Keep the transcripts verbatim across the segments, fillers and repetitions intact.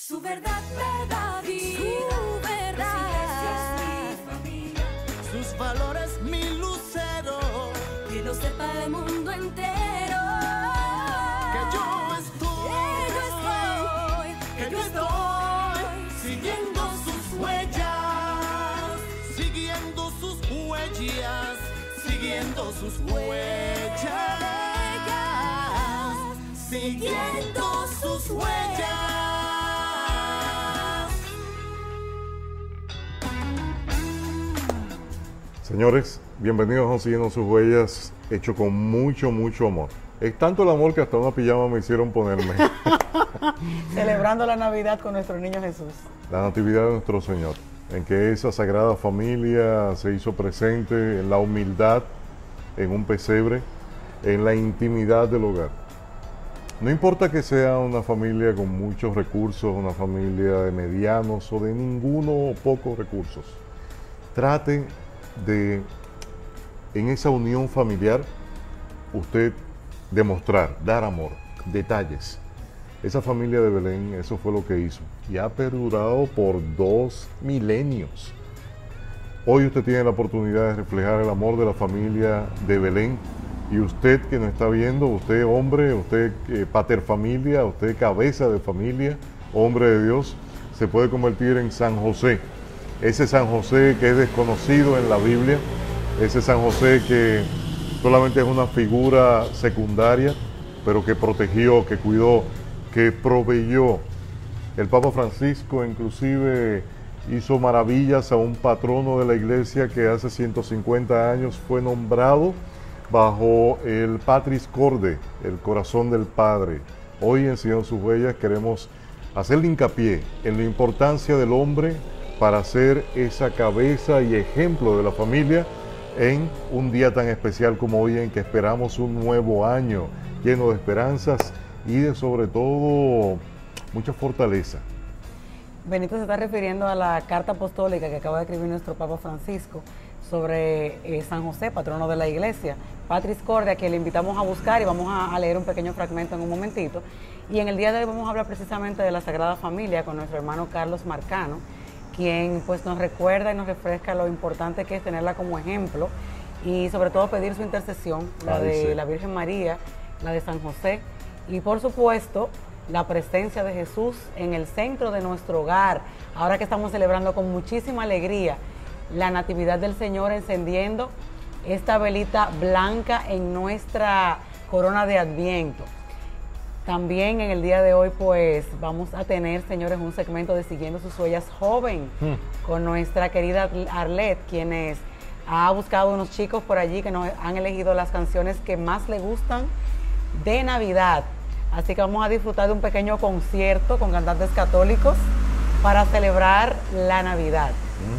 Su verdad me da vida, su verdad. Su iglesia es mi familia, sus valores mi lucero. Que lo sepa el mundo entero. Que yo estoy, que yo estoy, que yo estoy siguiendo sus huellas, siguiendo sus huellas, siguiendo sus huellas, siguiendo sus huellas. Señores, bienvenidos a Siguiendo sus Huellas, hecho con mucho, mucho amor. Es tanto el amor que hasta una pijama me hicieron ponerme. Celebrando la Navidad con nuestro niño Jesús. La natividad de nuestro Señor, en que esa sagrada familia se hizo presente en la humildad, en un pesebre, en la intimidad del hogar. No importa que sea una familia con muchos recursos, una familia de medianos o de ninguno o pocos recursos. Trate de, en esa unión familiar, usted demostrar, dar amor, detalles. Esa familia de Belén, eso fue lo que hizo. Y ha perdurado por dos milenios. Hoy usted tiene la oportunidad de reflejar el amor de la familia de Belén. Y usted que nos está viendo, usted hombre, usted eh, pater familia, usted cabeza de familia, hombre de Dios, se puede convertir en San José. Ese San José que es desconocido en la Biblia, ese San José que solamente es una figura secundaria, pero que protegió, que cuidó, que proveyó. El Papa Francisco inclusive hizo maravillas a un patrono de la iglesia que hace ciento cincuenta años fue nombrado bajo el Patris Corde, el corazón del Padre. Hoy en Siguiendo sus Huellas queremos hacerle hincapié en la importancia del hombre para ser esa cabeza y ejemplo de la familia en un día tan especial como hoy, en que esperamos un nuevo año lleno de esperanzas y de, sobre todo, mucha fortaleza. Benito se está refiriendo a la carta apostólica que acaba de escribir nuestro Papa Francisco sobre eh, San José, patrono de la iglesia, Patris Corde, que le invitamos a buscar, y vamos a, a leer un pequeño fragmento en un momentito. Y en el día de hoy vamos a hablar precisamente de la Sagrada Familia con nuestro hermano Carlos Marcano, quien pues nos recuerda y nos refresca lo importante que es tenerla como ejemplo y sobre todo pedir su intercesión, la Ay, de sí. la Virgen María, la de San José y por supuesto la presencia de Jesús en el centro de nuestro hogar, ahora que estamos celebrando con muchísima alegría la Natividad del Señor, encendiendo esta velita blanca en nuestra corona de Adviento. También en el día de hoy pues vamos a tener, señores, un segmento de Siguiendo sus Huellas joven mm. con nuestra querida Arlette, quienes ha buscado unos chicos por allí que nos han elegido las canciones que más le gustan de Navidad. Así que vamos a disfrutar de un pequeño concierto con cantantes católicos para celebrar la Navidad.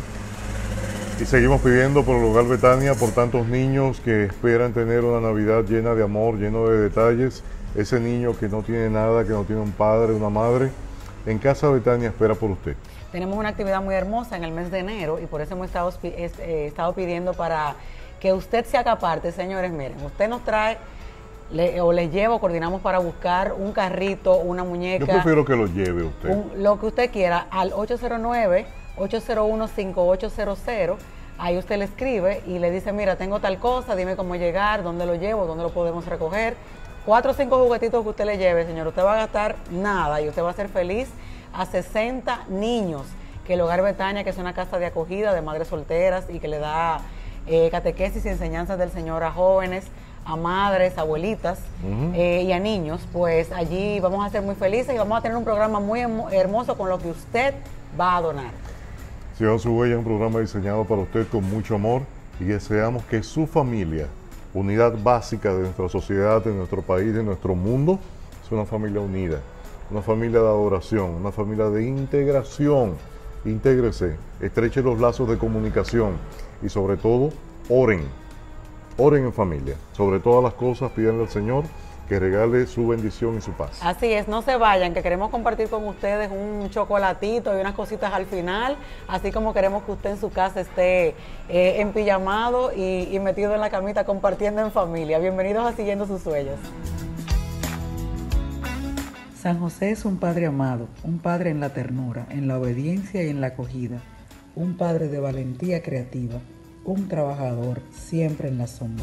Y seguimos pidiendo por el Hogar Betania, por tantos niños que esperan tener una Navidad llena de amor, lleno de detalles. Ese niño que no tiene nada, que no tiene un padre, una madre, en Casa Betania espera por usted. Tenemos una actividad muy hermosa en el mes de enero y por eso hemos estado, eh, estado pidiendo para que usted se haga parte, señores. Miren, usted nos trae le, o le lleva o coordinamos para buscar un carrito, una muñeca. Yo prefiero que lo lleve usted. Un, lo que usted quiera, al ocho cero nueve, ocho cero uno, cinco ocho cero cero. Ahí usted le escribe y le dice, mira, tengo tal cosa, dime cómo llegar, dónde lo llevo, dónde lo podemos recoger. Cuatro o cinco juguetitos que usted le lleve, señor, usted va a gastar nada y usted va a ser feliz a sesenta niños, que el Hogar Betania, que es una casa de acogida de madres solteras y que le da eh, catequesis y enseñanzas del Señor a jóvenes, a madres, abuelitas uh-huh. eh, y a niños, pues allí vamos a ser muy felices y vamos a tener un programa muy hermoso con lo que usted va a donar. Siguiendo sus Huellas es un programa diseñado para usted con mucho amor y deseamos que su familia, unidad básica de nuestra sociedad, de nuestro país, de nuestro mundo, es una familia unida, una familia de adoración, una familia de integración. Intégrese, estreche los lazos de comunicación y sobre todo, oren, oren en familia. Sobre todas las cosas, pídanle al Señor que regale su bendición y su paz. Así es, no se vayan, que queremos compartir con ustedes un chocolatito y unas cositas al final, así como queremos que usted en su casa esté eh, empijamado y, y metido en la camita compartiendo en familia. Bienvenidos a Siguiendo sus Huellas. San José es un padre amado, un padre en la ternura, en la obediencia y en la acogida, un padre de valentía creativa, un trabajador siempre en la sombra.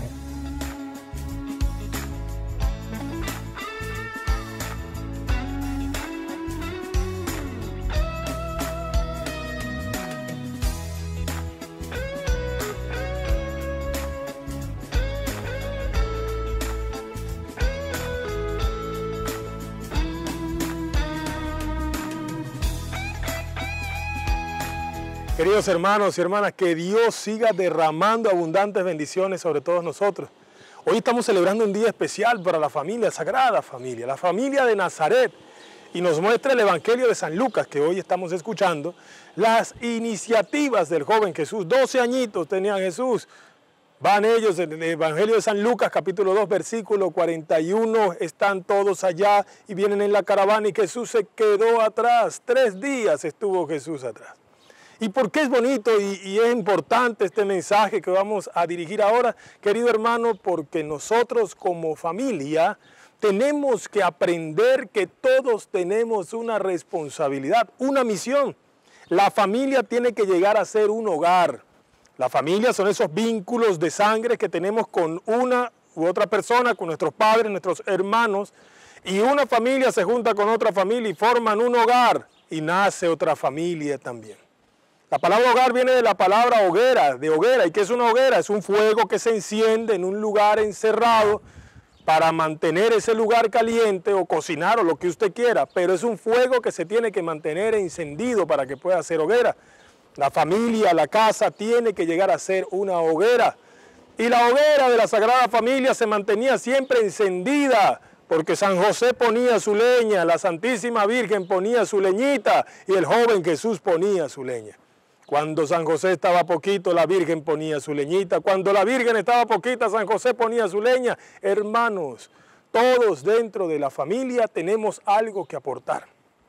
Queridos hermanos y hermanas, que Dios siga derramando abundantes bendiciones sobre todos nosotros. Hoy estamos celebrando un día especial para la familia, Sagrada Familia, la familia de Nazaret. Y nos muestra el Evangelio de San Lucas, que hoy estamos escuchando, las iniciativas del joven Jesús. doce añitos tenía Jesús. Van ellos en el Evangelio de San Lucas, capítulo dos, versículo cuarenta y uno. Están todos allá y vienen en la caravana y Jesús se quedó atrás. Tres días estuvo Jesús atrás. ¿Y por qué es bonito y, y es importante este mensaje que vamos a dirigir ahora, querido hermano? Porque nosotros como familia tenemos que aprender que todos tenemos una responsabilidad, una misión. La familia tiene que llegar a ser un hogar. La familia son esos vínculos de sangre que tenemos con una u otra persona, con nuestros padres, nuestros hermanos. Y una familia se junta con otra familia y forman un hogar y nace otra familia también. La palabra hogar viene de la palabra hoguera, de hoguera. ¿Y qué es una hoguera? Es un fuego que se enciende en un lugar encerrado para mantener ese lugar caliente o cocinar o lo que usted quiera. Pero es un fuego que se tiene que mantener encendido para que pueda ser hoguera. La familia, la casa, tiene que llegar a ser una hoguera. Y la hoguera de la Sagrada Familia se mantenía siempre encendida, porque San José ponía su leña, la Santísima Virgen ponía su leñita y el joven Jesús ponía su leña. Cuando San José estaba poquito, la Virgen ponía su leñita. Cuando la Virgen estaba poquita, San José ponía su leña. Hermanos, todos dentro de la familia tenemos algo que aportar.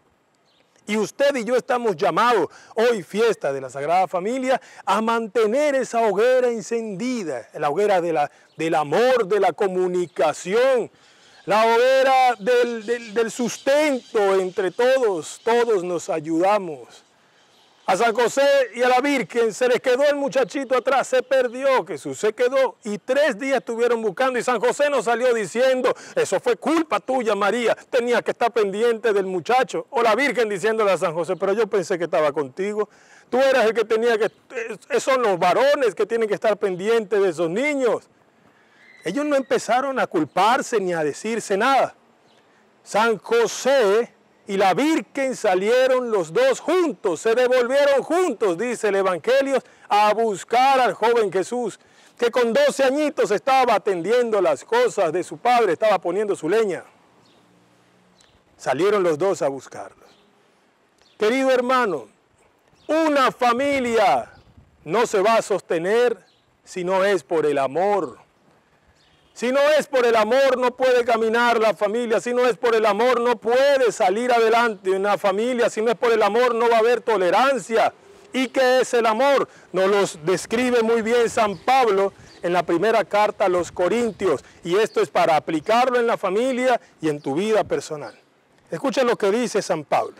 Y usted y yo estamos llamados, hoy fiesta de la Sagrada Familia, a mantener esa hoguera encendida, la hoguera de la, del amor, de la comunicación, la hoguera del, del, del sustento entre todos. Todos nos ayudamos. A San José y a la Virgen se les quedó el muchachito atrás, se perdió Jesús, se quedó y tres días estuvieron buscando y San José nos salió diciendo, eso fue culpa tuya María, tenía que estar pendiente del muchacho. O la Virgen diciéndole a San José, pero yo pensé que estaba contigo, tú eras el que tenía que, esos son los varones que tienen que estar pendientes de esos niños. Ellos no empezaron a culparse ni a decirse nada. San José y la Virgen salieron los dos juntos, se devolvieron juntos, dice el Evangelio, a buscar al joven Jesús, que con doce añitos estaba atendiendo las cosas de su padre, estaba poniendo su leña. Salieron los dos a buscarlos. Querido hermano, una familia no se va a sostener si no es por el amor. Si no es por el amor, no puede caminar la familia. Si no es por el amor, no puede salir adelante una familia. Si no es por el amor, no va a haber tolerancia. ¿Y qué es el amor? Nos los describe muy bien San Pablo en la primera carta a los Corintios. Y esto es para aplicarlo en la familia y en tu vida personal. Escuchen lo que dice San Pablo.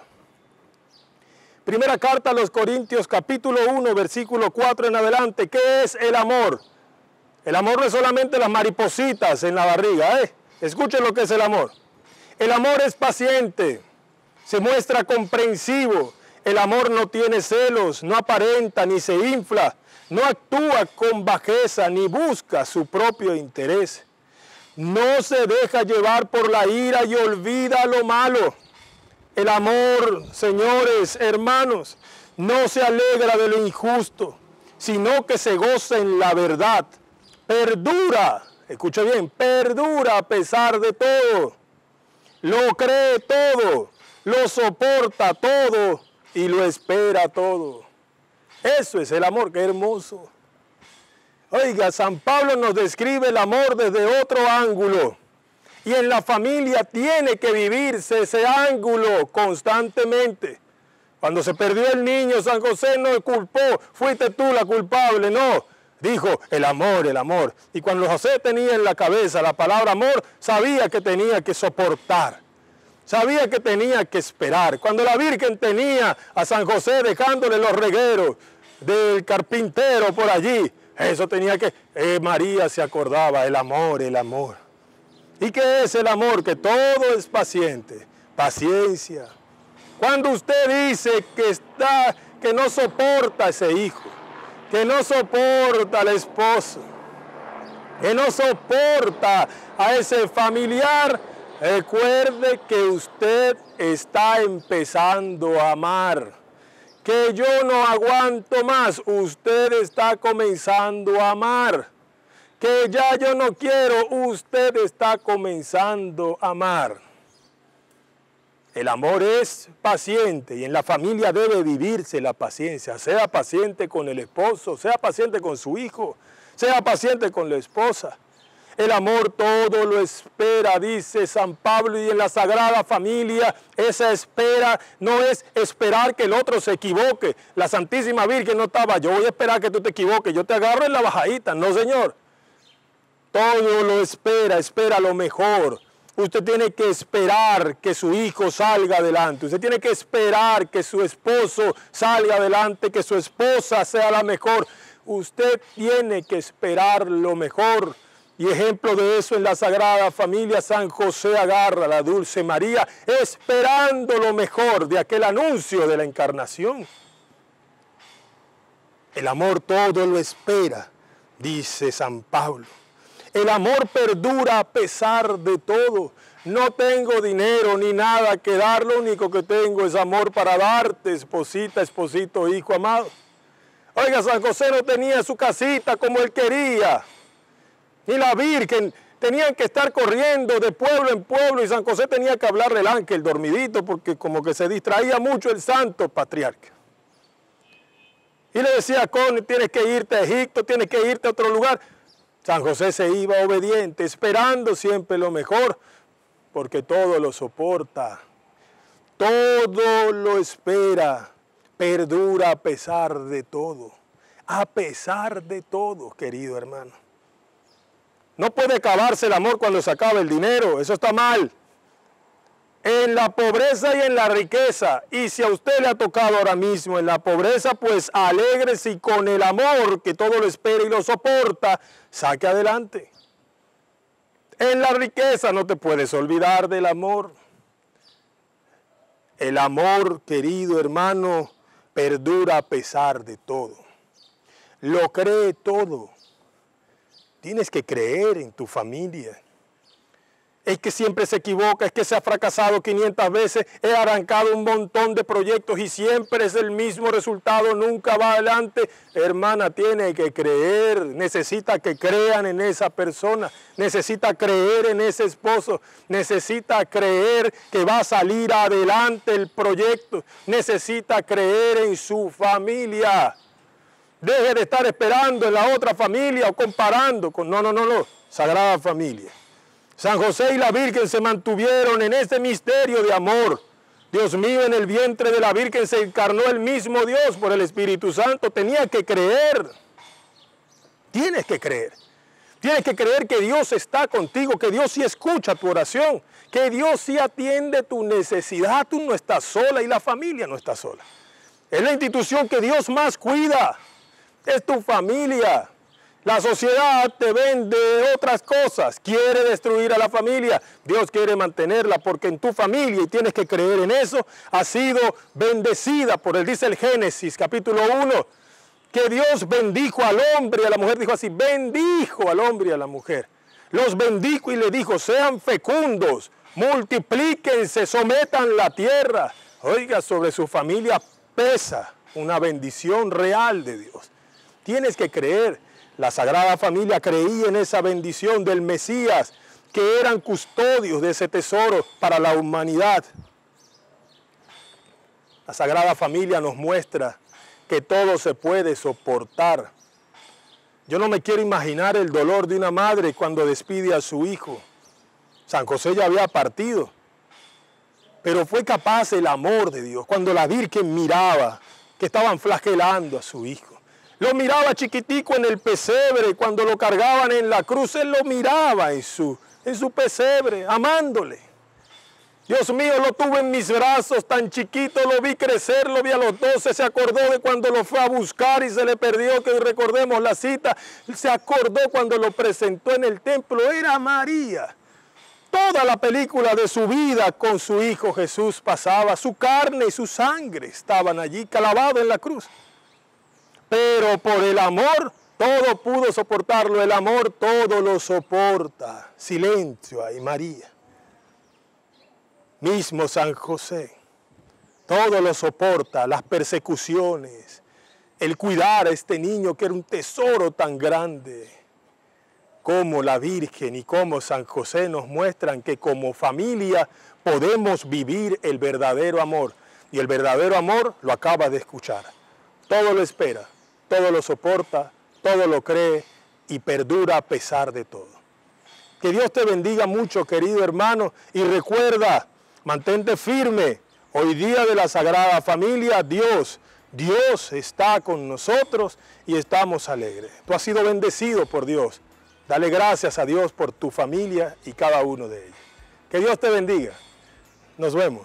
Primera carta a los Corintios, capítulo uno, versículo cuatro en adelante. ¿Qué es el amor? El amor no es solamente las maripositas en la barriga, ¿eh? Escuchen lo que es el amor. El amor es paciente, se muestra comprensivo. El amor no tiene celos, no aparenta ni se infla, no actúa con bajeza ni busca su propio interés. No se deja llevar por la ira y olvida lo malo. El amor, señores, hermanos, no se alegra de lo injusto, sino que se goza en la verdad. Perdura, escucha bien, perdura a pesar de todo, lo cree todo, lo soporta todo y lo espera todo. Eso es el amor, qué hermoso. Oiga, San Pablo nos describe el amor desde otro ángulo y en la familia tiene que vivirse ese ángulo constantemente. Cuando se perdió el niño, San José no culpó, fuiste tú la culpable, no. Dijo, el amor, el amor. Y cuando José tenía en la cabeza la palabra amor, sabía que tenía que soportar. Sabía que tenía que esperar. Cuando la Virgen tenía a San José dejándole los regueros del carpintero por allí, eso tenía que... Eh, María se acordaba, el amor, el amor. ¿Y qué es el amor? Que todo es paciente, paciencia. Cuando usted dice que, está, que no soporta a ese hijo, que no soporta al esposo, que no soporta a ese familiar, recuerde que usted está empezando a amar, que yo no aguanto más, usted está comenzando a amar, que ya yo no quiero, usted está comenzando a amar. El amor es paciente y en la familia debe vivirse la paciencia. Sea paciente con el esposo, sea paciente con su hijo, sea paciente con la esposa. El amor todo lo espera, dice San Pablo, y en la Sagrada Familia esa espera no es esperar que el otro se equivoque. La Santísima Virgen no estaba, yo voy a esperar que tú te equivoques, yo te agarro en la bajadita. No, señor. Todo lo espera, espera lo mejor. Usted tiene que esperar que su hijo salga adelante. Usted tiene que esperar que su esposo salga adelante, que su esposa sea la mejor. Usted tiene que esperar lo mejor. Y ejemplo de eso en la Sagrada Familia, San José agarra a la Dulce María, esperando lo mejor de aquel anuncio de la Encarnación. El amor todo lo espera, dice San Pablo. El amor perdura a pesar de todo. No tengo dinero ni nada que dar, lo único que tengo es amor para darte, esposita, esposito, hijo amado. Oiga, San José no tenía su casita como él quería, ni la Virgen. Tenían que estar corriendo de pueblo en pueblo y San José tenía que hablarle al ángel dormidito porque como que se distraía mucho el santo patriarca. Y le decía, Con, tienes que irte a Egipto, tienes que irte a otro lugar. San José se iba obediente, esperando siempre lo mejor, porque todo lo soporta, todo lo espera, perdura a pesar de todo, a pesar de todo, querido hermano. No puede acabarse el amor cuando se acaba el dinero, eso está mal. En la pobreza y en la riqueza, y si a usted le ha tocado ahora mismo en la pobreza, pues alégrese y con el amor que todo lo espera y lo soporta, saque adelante. En la riqueza no te puedes olvidar del amor. El amor, querido hermano, perdura a pesar de todo. Lo cree todo. Tienes que creer en tu familia. Es que siempre se equivoca, es que se ha fracasado quinientas veces, he arrancado un montón de proyectos y siempre es el mismo resultado, nunca va adelante. Hermana, tiene que creer, necesita que crean en esa persona, necesita creer en ese esposo, necesita creer que va a salir adelante el proyecto, necesita creer en su familia. Deje de estar esperando en la otra familia o comparando con... No, no, no, no, Sagrada Familia. San José y la Virgen se mantuvieron en este misterio de amor. Dios mío, en el vientre de la Virgen se encarnó el mismo Dios por el Espíritu Santo. Tenía que creer. Tienes que creer. Tienes que creer que Dios está contigo, que Dios sí escucha tu oración, que Dios sí atiende tu necesidad. Tú no estás sola y la familia no está sola. Es la institución que Dios más cuida. Es tu familia. La sociedad te vende otras cosas, quiere destruir a la familia, Dios quiere mantenerla porque en tu familia, y tienes que creer en eso, ha sido bendecida por él. Dice el Génesis capítulo uno, que Dios bendijo al hombre y a la mujer, dijo así, bendijo al hombre y a la mujer. Los bendijo y le dijo, sean fecundos, multiplíquense, sometan la tierra. Oiga, sobre su familia pesa una bendición real de Dios. Tienes que creer. La Sagrada Familia creía en esa bendición del Mesías, que eran custodios de ese tesoro para la humanidad. La Sagrada Familia nos muestra que todo se puede soportar. Yo no me quiero imaginar el dolor de una madre cuando despide a su hijo. San José ya había partido, pero fue capaz el amor de Dios. Cuando la Virgen miraba que estaban flagelando a su hijo, lo miraba chiquitico en el pesebre, cuando lo cargaban en la cruz, él lo miraba en su, en su pesebre, amándole. Dios mío, lo tuve en mis brazos, tan chiquito, lo vi crecer, lo vi a los doce, se acordó de cuando lo fue a buscar y se le perdió, que recordemos la cita, se acordó cuando lo presentó en el templo, era María. Toda la película de su vida con su Hijo Jesús pasaba, su carne y su sangre estaban allí, clavados en la cruz. Pero por el amor, todo pudo soportarlo, el amor todo lo soporta. Silencio ahí, María. Mismo San José, todo lo soporta, las persecuciones, el cuidar a este niño que era un tesoro tan grande. Como la Virgen y como San José nos muestran que como familia podemos vivir el verdadero amor. Y el verdadero amor lo acaba de escuchar. Todo lo espera, todo lo soporta, todo lo cree y perdura a pesar de todo. Que Dios te bendiga mucho, querido hermano, y recuerda, mantente firme. Hoy día de la Sagrada Familia, Dios, Dios está con nosotros y estamos alegres. Tú has sido bendecido por Dios. Dale gracias a Dios por tu familia y cada uno de ellos. Que Dios te bendiga. Nos vemos.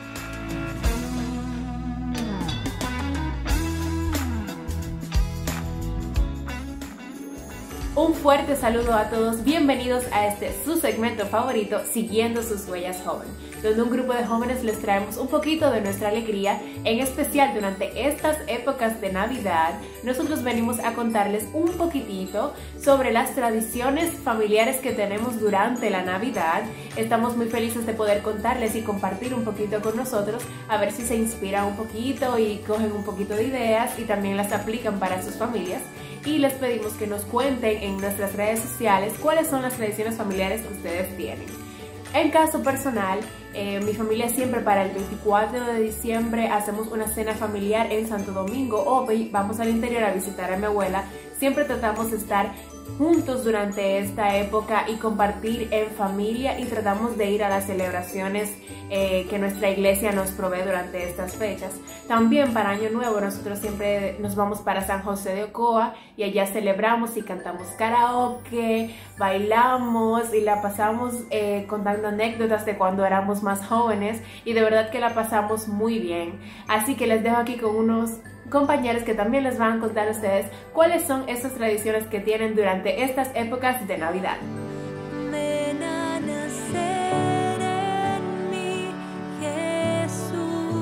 Un fuerte saludo a todos, bienvenidos a este su segmento favorito, Siguiendo sus huellas joven, donde un grupo de jóvenes les traemos un poquito de nuestra alegría, en especial durante estas épocas de Navidad. Nosotros venimos a contarles un poquitito sobre las tradiciones familiares que tenemos durante la Navidad. Estamos muy felices de poder contarles y compartir un poquito con nosotros, a ver si se inspiran un poquito y cogen un poquito de ideas y también las aplican para sus familias. Y les pedimos que nos cuenten en nuestras redes sociales cuáles son las tradiciones familiares que ustedes tienen. En caso personal, eh, mi familia siempre para el veinticuatro de diciembre hacemos una cena familiar en Santo Domingo o vamos al interior a visitar a mi abuela. Siempre tratamos de estar juntos durante esta época y compartir en familia, y tratamos de ir a las celebraciones eh, que nuestra iglesia nos provee durante estas fechas. También para Año Nuevo nosotros siempre nos vamos para San José de Ocoa y allá celebramos y cantamos karaoke, bailamos y la pasamos eh, contando anécdotas de cuando éramos más jóvenes, y de verdad que la pasamos muy bien. Así que les dejo aquí con unos compañeros que también les van a contar a ustedes cuáles son esas tradiciones que tienen durante estas épocas de Navidad. Ven a nacer en mí, Jesús,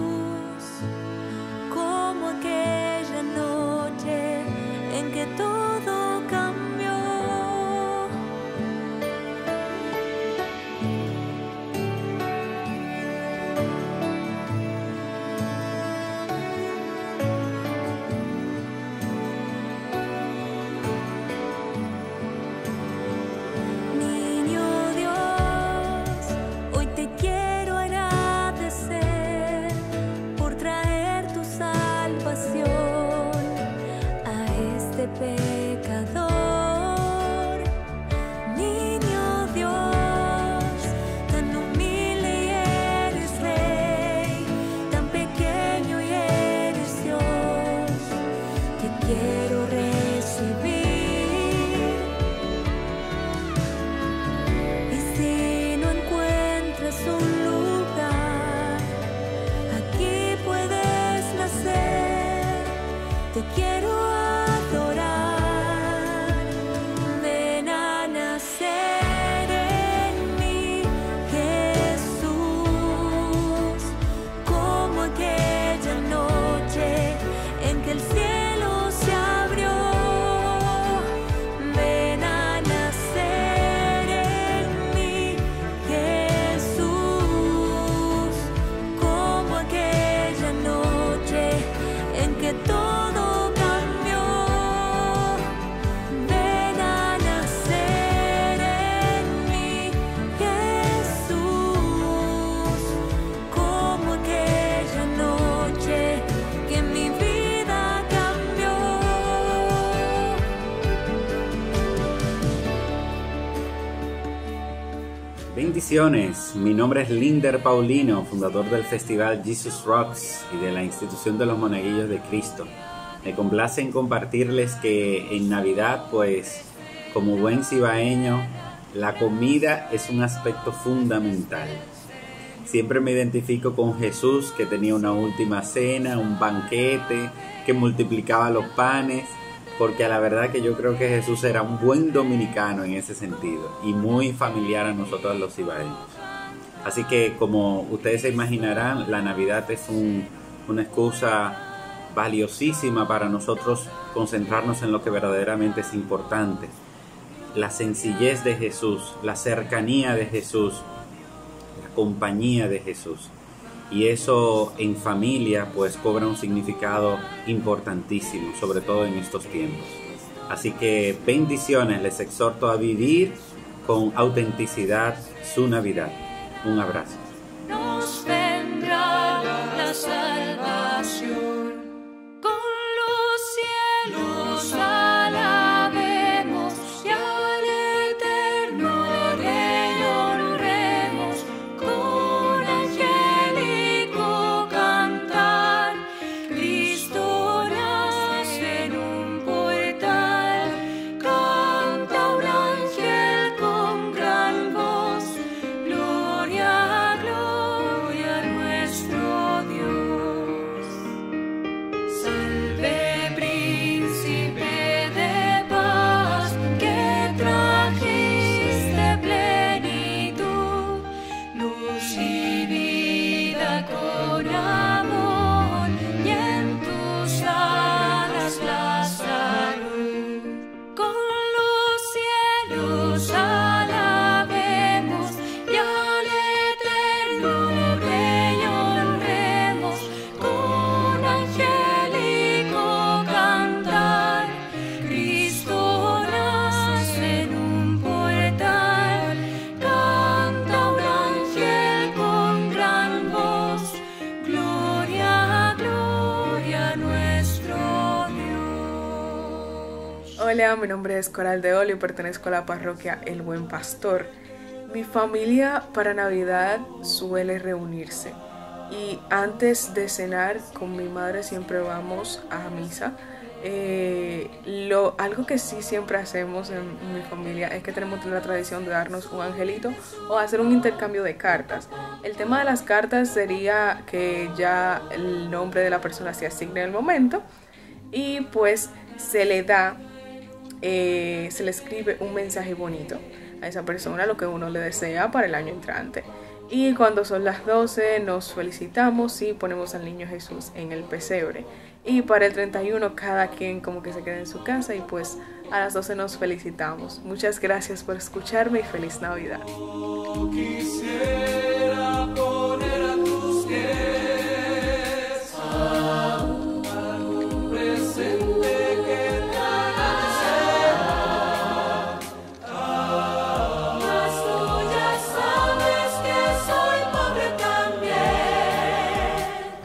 como aquella noche en que todo cambió. Bendiciones, mi nombre es Linder Paulino, fundador del Festival Jesus Rocks y de la Institución de los Monaguillos de Cristo. Me complace en compartirles que en Navidad, pues, como buen cibaeño, la comida es un aspecto fundamental. Siempre me identifico con Jesús, que tenía una última cena, un banquete, que multiplicaba los panes, porque a la verdad que yo creo que Jesús era un buen dominicano en ese sentido y muy familiar a nosotros los ibaeños. Así que, como ustedes se imaginarán, la Navidad es un, una excusa valiosísima para nosotros concentrarnos en lo que verdaderamente es importante. La sencillez de Jesús, la cercanía de Jesús, la compañía de Jesús. Y eso en familia pues cobra un significado importantísimo, sobre todo en estos tiempos. Así que bendiciones, les exhorto a vivir con autenticidad su Navidad. Un abrazo. Nos vendrá la salvación, con los cielos alabemos y al eterno Rey honremos, con angélico cantar. Cristo nace en un portal, canta un ángel con gran voz, gloria, gloria a nuestro Dios. Salve, príncipe de paz, que trajiste plenitud, luz y vida con amor, y en tus alas la salud. Con los cielos alabemos y al eterno Rey honremos, con angélico cantar. Cristo nace en un portal, canta un ángel con gran voz, gloria, gloria a nuestro Dios. Hola, mi nombre es Coral de Olio y pertenezco a la parroquia El Buen Pastor. Mi familia para Navidad suele reunirse y antes de cenar con mi madre siempre vamos a misa. Eh, lo, algo que sí siempre hacemos en mi familia es que tenemos la tradición de darnos un angelito o hacer un intercambio de cartas. El tema de las cartas sería que ya el nombre de la persona se asigne en el momento y pues se le da, eh, se le escribe un mensaje bonito a esa persona, lo que uno le desea para el año entrante. Y cuando son las doce nos felicitamos y ponemos al niño Jesús en el pesebre. Y para el treinta y uno cada quien como que se queda en su casa y pues a las doce nos felicitamos. Muchas gracias por escucharme y feliz Navidad. Quisiera poner a tus pies algún presente que te agradezca. Mas tú ya sabes que soy pobre también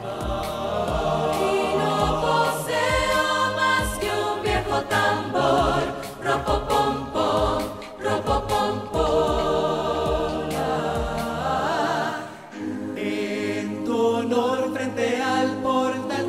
y no poseo más que un viejo tambor. Ropo pom pom, ropo pom pom. En tu honor frente al portal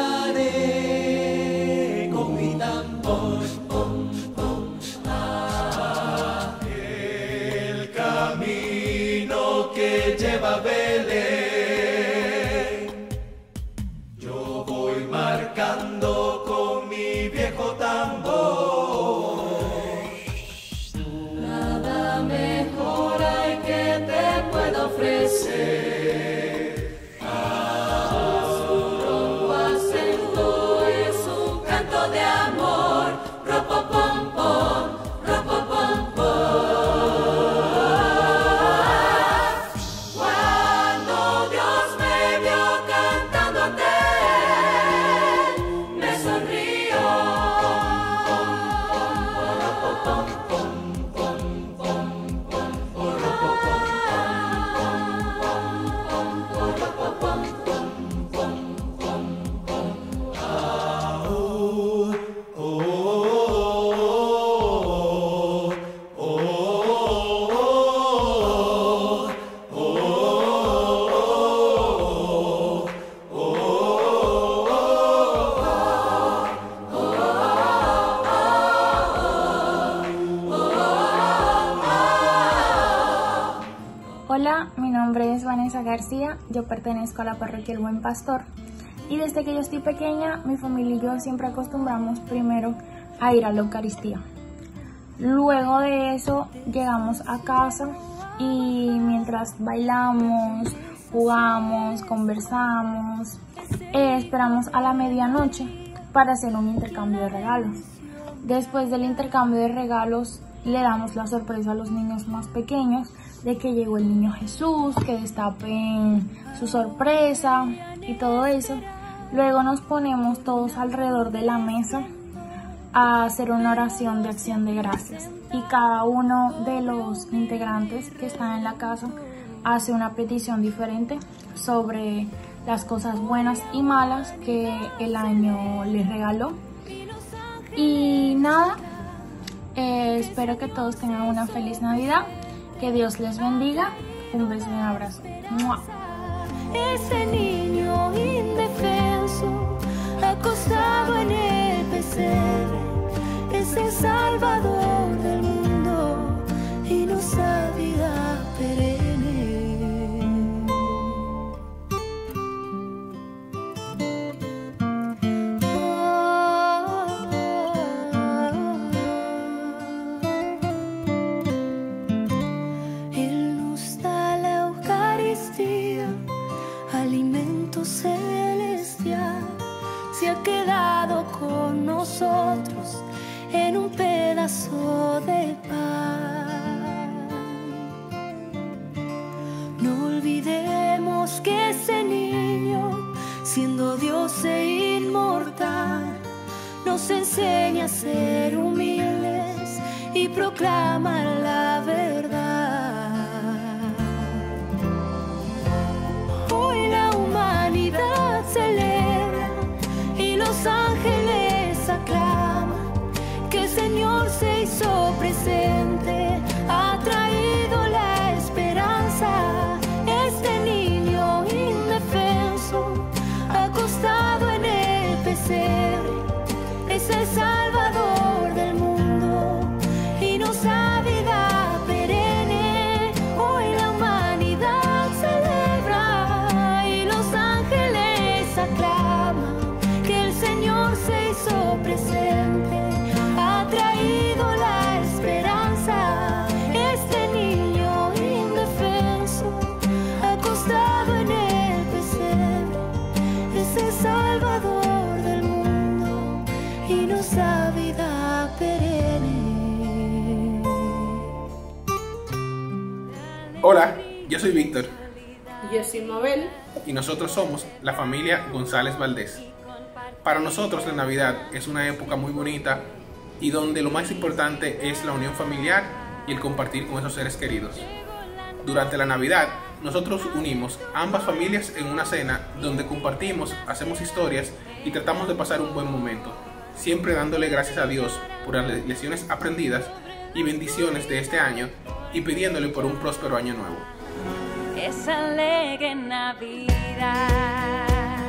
tocaré con mi tambor. Pom, pom, ah. El camino que lleva a Belén, yo voy marcando con mi viejo tambor. Nada mejor hay que te puedo ofrecer. Su ronco acento es un canto de amor. Ropo pom pom, ropo pom pom. Cuando Dios me vio cantándote, me García, yo pertenezco a la parroquia El Buen Pastor y desde que yo estoy pequeña, mi familia y yo siempre acostumbramos primero a ir a la Eucaristía. Luego de eso llegamos a casa y mientras bailamos, jugamos, conversamos, eh, esperamos a la medianoche para hacer un intercambio de regalos. Después del intercambio de regalos le damos la sorpresa a los niños más pequeños de que llegó el niño Jesús, que destapen su sorpresa y todo eso. Luego nos ponemos todos alrededor de la mesa a hacer una oración de acción de gracias y cada uno de los integrantes que están en la casa hace una petición diferente sobre las cosas buenas y malas que el año les regaló. Y nada, eh, espero que todos tengan una feliz Navidad, que Dios les bendiga, un beso y un abrazo. ¡Mua! Ese niño indefenso, acostado en el pesebre, es el Salvador del mundo y nos da vida perenne. Él nos da la Eucaristía, alimento celestial, se ha quedado con nosotros en un pedazo de pan. No olvidemos que ese niño, siendo Dios e inmortal, nos enseña a ser humildes y proclama la verdad. Hoy la humanidad celebra y los ángeles aclaman que el Señor se hizo presente, ha traído la esperanza. Este niño indefenso, acostado en el pesebre, es el Salvador del mundo y nos da vida perenne. Hoy la humanidad celebra y los ángeles aclaman que el Señor se hizo presente, ha traído la esperanza. Este niño indefenso, acostado en el pesebre, es el Salvador del mundo y nos da vida perenne. Hola, yo soy Víctor. Yo soy Mabel. Y nosotros somos la familia González Valdés. Para nosotros la Navidad es una época muy bonita y donde lo más importante es la unión familiar y el compartir con esos seres queridos. Durante la Navidad, nosotros unimos ambas familias en una cena donde compartimos, hacemos historias y tratamos de pasar un buen momento, siempre dándole gracias a Dios por las lecciones aprendidas y bendiciones de este año y pidiéndole por un próspero año nuevo. Es alegre Navidad.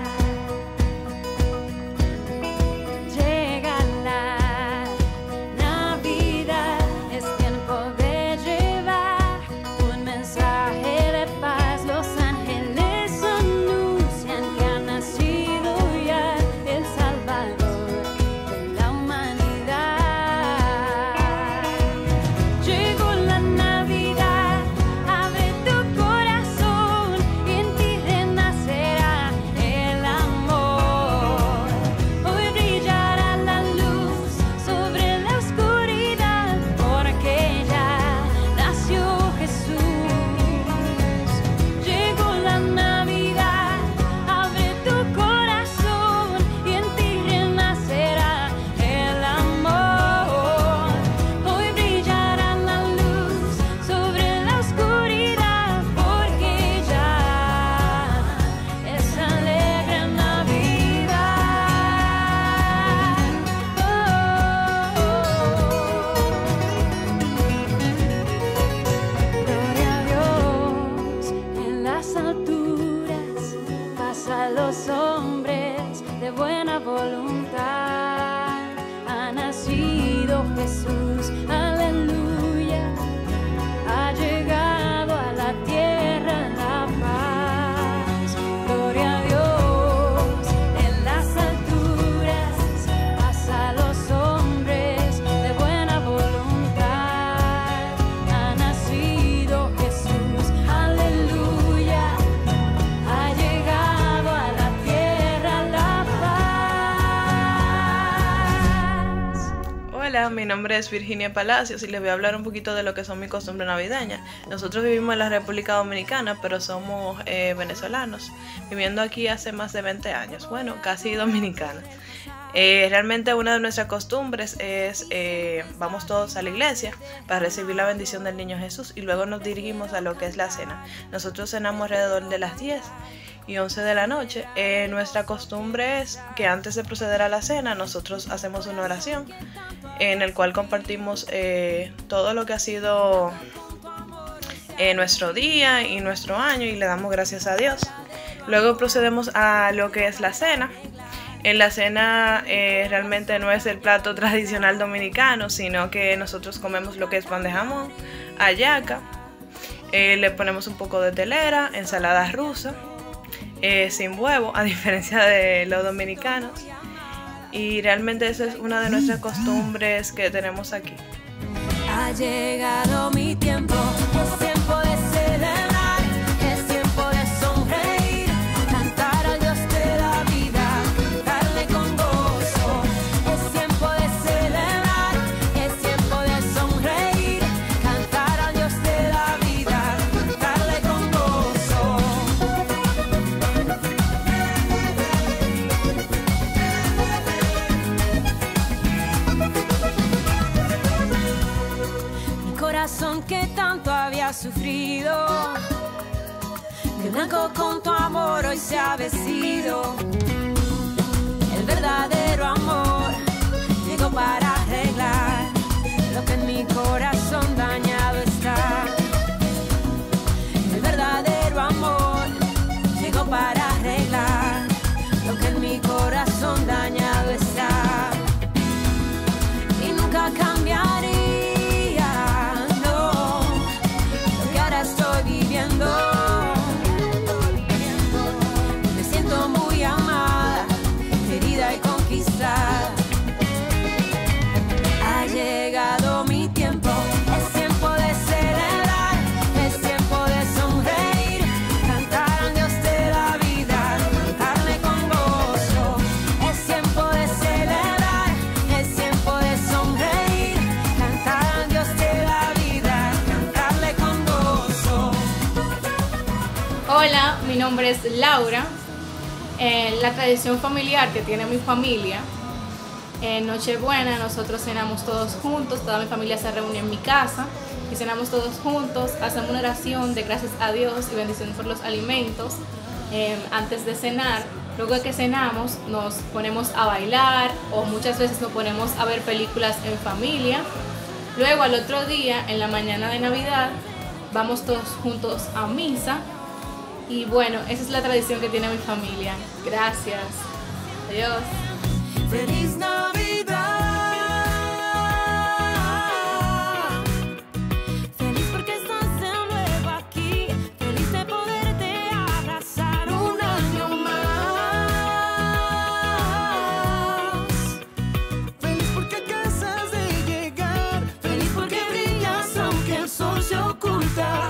Llega la Navidad, es tiempo de llevar un mensaje de paz. Los ángeles anuncian que ha nacido ya el Salvador de la humanidad. Llegó la Navidad, abre tu corazón y en ti renacerá el amor. Hoy brillará la luz sobre la oscuridad, porque ya nació Jesús. Llegó la Navidad, abre tu corazón y en ti renacerá el amor. Hoy brillará la luz sobre la oscuridad, porque ya es alegre Navidad. Gloria a Dios en las alturas, paz a los hombres de buena voluntad. Ha nacido Jesús, aleluya, ha llegado a la tierra la paz. Hola, mi nombre es Virginia Palacios y les voy a hablar un poquito de lo que son mis costumbres navideñas. Nosotros vivimos en la República Dominicana, pero somos eh, venezolanos, viviendo aquí hace más de veinte años, bueno, casi dominicanos. Eh, realmente una de nuestras costumbres es, eh, vamos todos a la iglesia para recibir la bendición del Niño Jesús y luego nos dirigimos a lo que es la cena. Nosotros cenamos alrededor de las diez y once de la noche. Eh, nuestra costumbre es que antes de proceder a la cena nosotros hacemos una oración en el cual compartimos eh, todo lo que ha sido eh, nuestro día y nuestro año y le damos gracias a Dios. Luego procedemos a lo que es la cena. En la cena eh, realmente no es el plato tradicional dominicano, sino que nosotros comemos lo que es pan de jamón, hallaca, eh, le ponemos un poco de telera, ensalada rusa, Eh, sin huevo, a diferencia de los dominicanos, y realmente esa es una de nuestras costumbres que tenemos aquí. Ha llegado mi tiempo, es tiempo de celebrar, es tiempo de sonreír, cantar al Dios de la vida, darle con gozo. Es tiempo de celebrar, es tiempo de sonreír, cantar al Dios de la vida, darle con gozo. Corazón que tanto había sufrido, de blanco con tu amor hoy se ha vestido. El verdadero amor llegó para arreglar lo que en mi corazón dañado está. El verdadero amor llegó para arreglar lo que en mi corazón dañado está. Y nunca cambiaría estoy viviendo. Me siento muy amada, querida y conquistada. Ha llegado mi tiempo, es tiempo de celebrar, es tiempo de sonreír, cantar al Dios de la vida, cantarle con gozo. Es tiempo de celebrar, es tiempo de sonreír, cantar al Dios de la vida, cantarle con gozo. Hola, mi nombre es Laura. Eh, la tradición familiar que tiene mi familia, en Nochebuena nosotros cenamos todos juntos, toda mi familia se reúne en mi casa y cenamos todos juntos, hacemos una oración de gracias a Dios y bendición por los alimentos eh, antes de cenar. Luego de que cenamos nos ponemos a bailar o muchas veces nos ponemos a ver películas en familia. Luego al otro día, en la mañana de Navidad, vamos todos juntos a misa. Y bueno, esa es la tradición que tiene mi familia. Gracias. Adiós. Feliz Navidad. Feliz porque estás de nuevo aquí. Feliz de poderte abrazar un año más. Feliz porque acabas de llegar. Feliz porque brillas aunque el sol se oculta.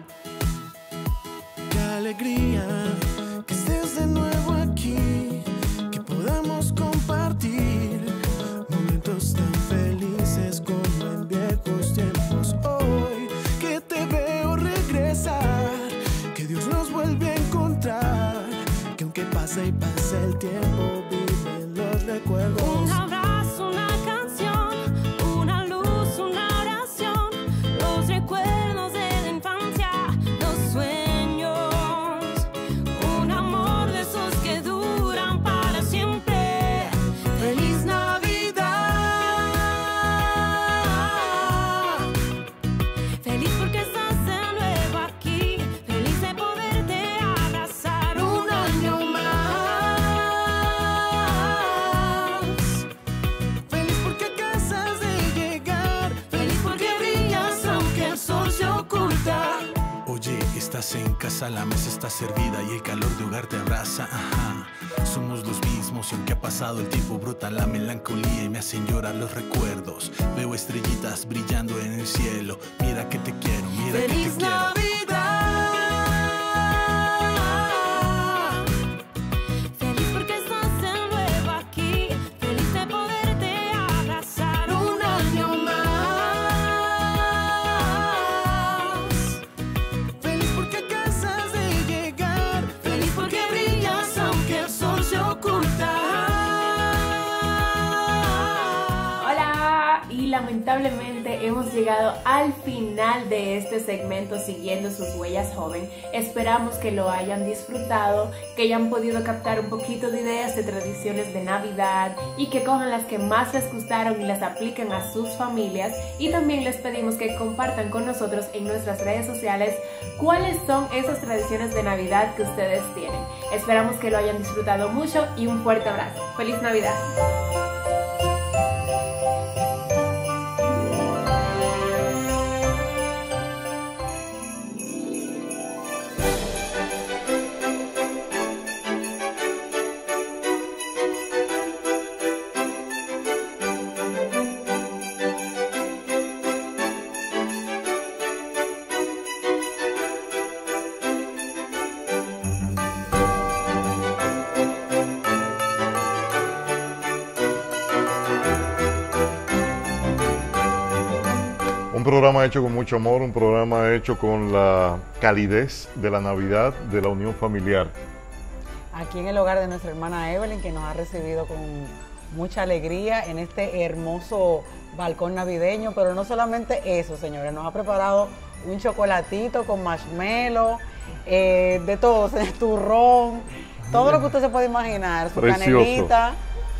Qué alegría que estés de nuevo aquí, que podamos compartir momentos tan felices como en viejos tiempos. Hoy que te veo regresar, que Dios nos vuelve a encontrar, que aunque pase y pase el tiempo, viven los recuerdos. Un abrazo, una canción, una luz, una oración, los recuerdos de la infancia, los sueños, un amor de esos que duran para siempre. Feliz Navidad. Feliz porque estás de nuevo aquí, feliz de poderte abrazar un año más. Feliz porque acabas de llegar, Feliz porque brillas aunque el sol se oculta. Oye, estás en casa, la mesa está servida y el calor de hogar te abraza. Ajá. Somos los mismos y aunque ha pasado el tiempo brota la melancolía y me hacen llorar los recuerdos. Veo estrellitas brillando en el cielo. Mira que te quiero, mira que te Feliz quiero. Navidad. Feliz porque estás de nuevo aquí, feliz de poderte abrazar un año lamentablemente hemos llegado al final de este segmento Siguiendo sus huellas joven. Esperamos que lo hayan disfrutado, que hayan podido captar un poquito de ideas de tradiciones de Navidad y que cojan las que más les gustaron y las apliquen a sus familias. Y también les pedimos que compartan con nosotros en nuestras redes sociales cuáles son esas tradiciones de Navidad que ustedes tienen. Esperamos que lo hayan disfrutado mucho y un fuerte abrazo. ¡Feliz Navidad! Un programa hecho con mucho amor, un programa hecho con la calidez de la Navidad, de la unión familiar. Aquí en el hogar de nuestra hermana Evelyn, que nos ha recibido con mucha alegría en este hermoso balcón navideño, pero no solamente eso, señores, nos ha preparado un chocolatito con marshmallow, eh, de todo, turrón, todo lo que usted se puede imaginar, su Precioso. canelita,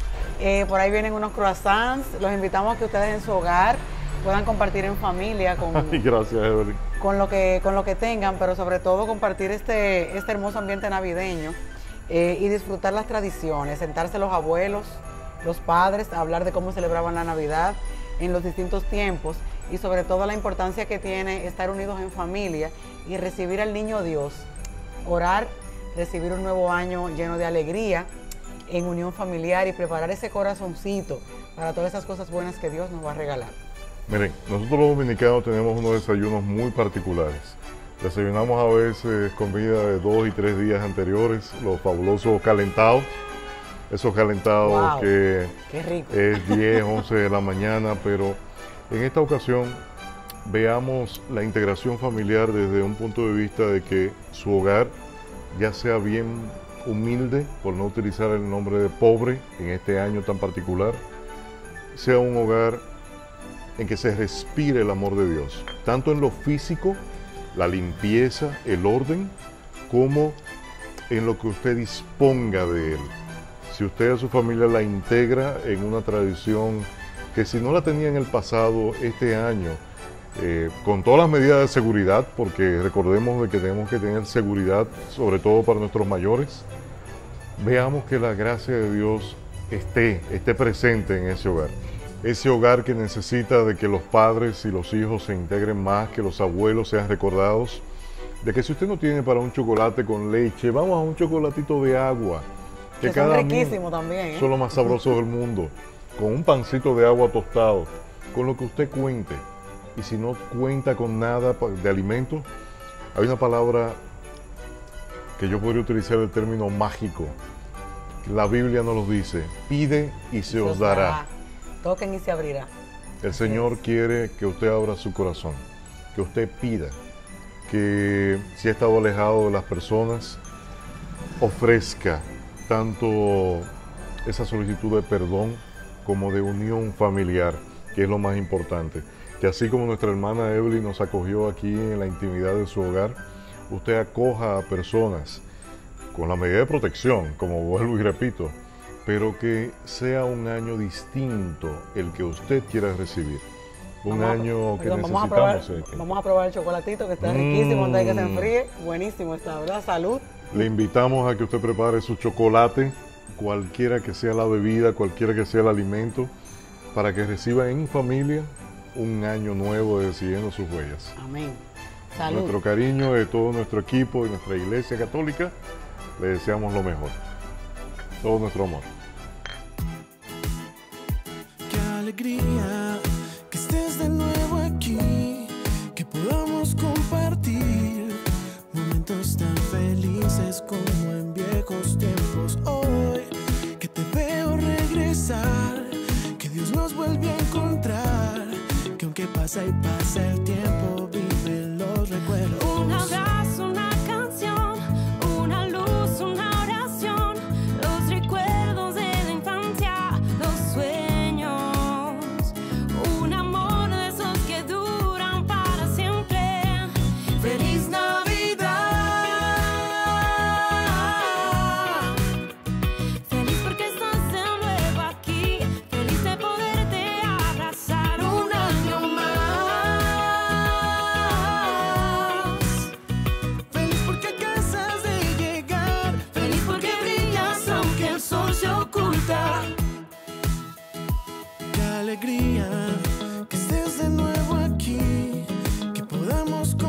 eh, por ahí vienen unos croissants, los invitamos a que ustedes en su hogar puedan compartir en familia con, Ay, gracias, Evelyn. con, lo que, con lo que tengan, pero sobre todo compartir este, este hermoso ambiente navideño eh, y disfrutar las tradiciones, sentarse los abuelos, los padres, a hablar de cómo celebraban la Navidad en los distintos tiempos y sobre todo la importancia que tiene estar unidos en familia y recibir al niño Dios, orar, recibir un nuevo año lleno de alegría en unión familiar y preparar ese corazoncito para todas esas cosas buenas que Dios nos va a regalar. Miren, nosotros los dominicanos tenemos unos desayunos muy particulares. Desayunamos a veces comida de dos y tres días anteriores, los fabulosos calentados. Esos calentados Wow, que qué rico. es diez, once de la mañana, pero en esta ocasión veamos la integración familiar desde un punto de vista de que su hogar ya sea bien humilde, por no utilizar el nombre de pobre en este año tan particular, sea un hogar en que se respire el amor de Dios, tanto en lo físico, la limpieza, el orden, como en lo que usted disponga de él. Si usted a su familia la integra en una tradición que si no la tenía en el pasado, este año, eh, con todas las medidas de seguridad, porque recordemos de que tenemos que tener seguridad, sobre todo para nuestros mayores, veamos que la gracia de Dios esté, esté presente en ese hogar. Ese hogar que necesita de que los padres y los hijos se integren más, que los abuelos sean recordados, de que si usted no tiene para un chocolate con leche, vamos a un chocolatito de agua. Que, que son riquísimos también, ¿eh? Son los más sabrosos del mundo. Con un pancito de agua tostado, con lo que usted cuente. Y si no cuenta con nada de alimento, hay una palabra que yo podría utilizar el término mágico. La Biblia nos lo dice, pide y se os dará. Toquen y se abrirá. El Señor quiere que usted abra su corazón, que usted pida, que si ha estado alejado de las personas, ofrezca tanto esa solicitud de perdón como de unión familiar, que es lo más importante. Que así como nuestra hermana Evelyn nos acogió aquí en la intimidad de su hogar, usted acoja a personas con la medida de protección, como vuelvo y repito, pero que sea un año distinto el que usted quiera recibir. Un vamos año a, que perdón, necesitamos. Vamos a, probar, este. vamos a probar el chocolatito que está Mm. riquísimo, antes de que se enfríe. Buenísimo está, ¿verdad? Salud. Le invitamos a que usted prepare su chocolate, cualquiera que sea la bebida, cualquiera que sea el alimento, para que reciba en familia un año nuevo de Siguiendo sus huellas. Amén. Salud. Nuestro cariño de todo nuestro equipo y nuestra Iglesia Católica, le deseamos lo mejor. Todo nuestro amor. Qué alegría que estés de nuevo aquí, que podamos compartir momentos tan felices como en viejos tiempos. Hoy que te veo regresar, que Dios nos vuelve a encontrar, que aunque pasa y pasa el tiempo, viven los recuerdos. Un abrazo, una canción, una luz, una oración, los recuerdos de la infancia, los sueños, un amor alegría que estés de nuevo aquí, que podamos